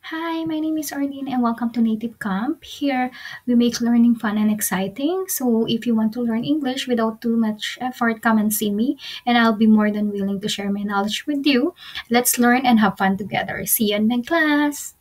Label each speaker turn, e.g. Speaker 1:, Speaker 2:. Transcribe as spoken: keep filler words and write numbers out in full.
Speaker 1: Hi, my name is Arlene and welcome to Native Camp. Here we make learning fun and exciting. So if you want to learn English without too much effort, come and see me and I'll be more than willing to share my knowledge with you. Let's learn and have fun together. See you in my class.